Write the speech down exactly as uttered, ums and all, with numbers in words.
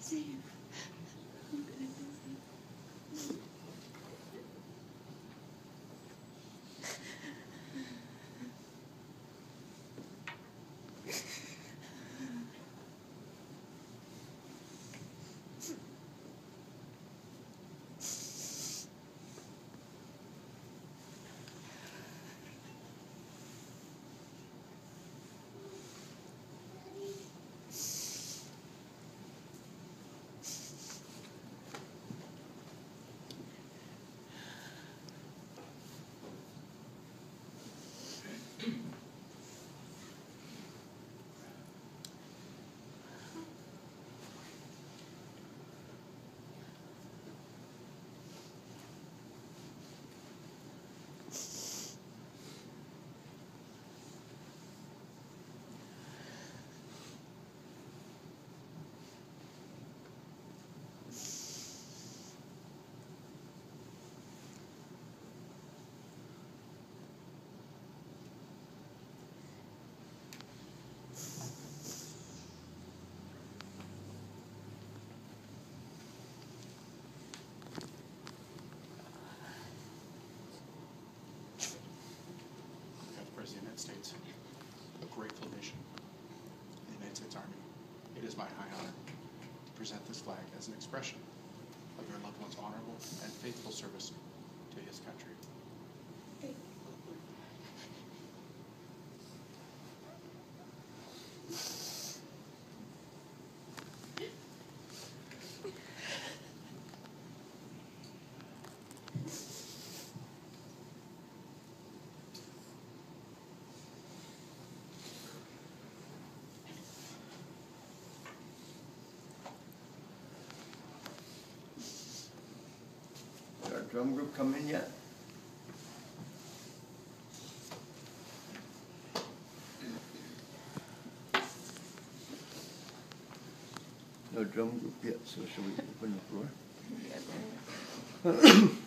safe. I'm gonna be safe. The United States, a grateful nation, the United States Army. It is my high honor to present this flag as an expression of your loved one's honorable and faithful service to his country. Our drum group come in yet? No drum group yet, so shall we open the floor? Yeah, go ahead.